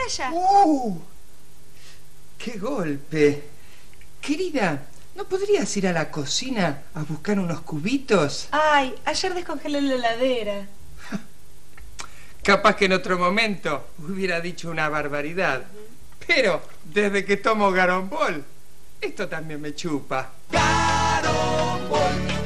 allá. ¡Qué golpe! Querida, ¿no podrías ir a la cocina a buscar unos cubitos? Ay, ayer descongelé la heladera. Capaz que en otro momento hubiera dicho una barbaridad. Pero desde que tomo Garombol, esto también me chupa. Garombol.